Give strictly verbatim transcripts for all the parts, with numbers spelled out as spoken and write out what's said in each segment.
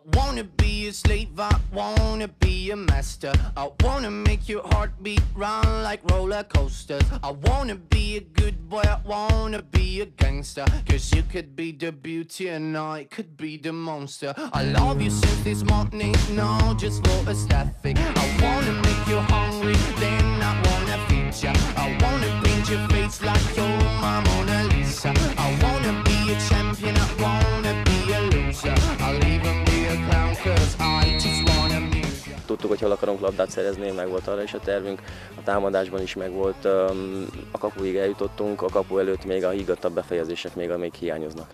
wanna be a slave, I wanna be a master. I wanna make your heartbeat run like roller coasters. I wanna be a good boy, I wanna be a gangster. Cause you could be the beauty and I could be the monster. I love you since this morning, no, just for aesthetic. I wanna make you hungry, then I wanna feed ya. I wanna paint your face like you're my Mona Lisa. I wanna be a champion, I wanna be a loser. I'll even be a clown cause I just wanna amuse ya. Tudtuk, hogy hol akarunk labdát szerezni, meg volt arra is a tervünk. A támadásban is megvolt, a kapuig eljutottunk, a kapu előtt még a higgadtabb befejezések még, amik hiányoznak.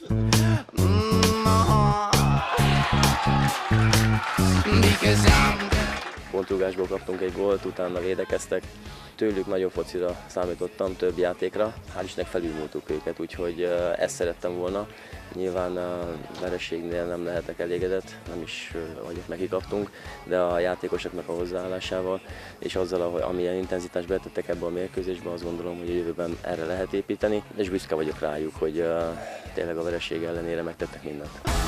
Pontrugásból kaptunk egy gólt, utána védekeztek. Tőlük nagyobb focira számítottam, több játékra. Hál' Istennek felülmúltuk őket, úgyhogy ezt szerettem volna. Nyilván a vereségnél nem lehetek elégedett, nem is vagyok megikaptunk, de a játékosoknak a hozzáállásával és azzal, amilyen intenzitást betettek ebbe a mérkőzésbe, azt gondolom, hogy a jövőben erre lehet építeni, és büszke vagyok rájuk, hogy tényleg a vereség ellenére megtettek mindent.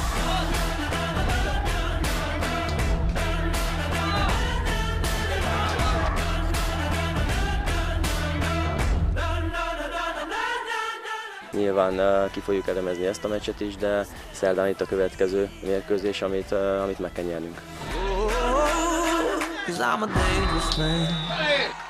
Nyilván ki fogjuk elemezni ezt a meccset is, de szerdán itt a következő mérkőzés, amit, amit meg kell nyernünk.